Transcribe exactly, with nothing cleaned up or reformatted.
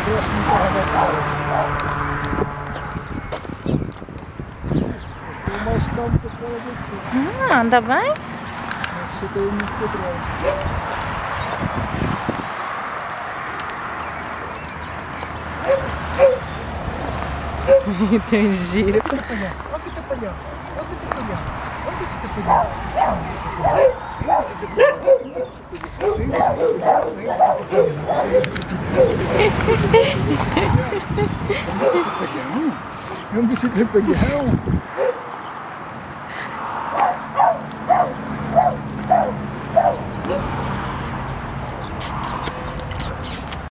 cresce muito rápido. Tem mais calmo que aquela daqui. Ah, anda bem? Você tem muito quadrado. Tem giro. Olha que te apanhar, olha que te apanhar, olha que te apanhar, olha que se te apanhar, olha que se te apanhar, olha que se te apanhar, olha que se te apanhar,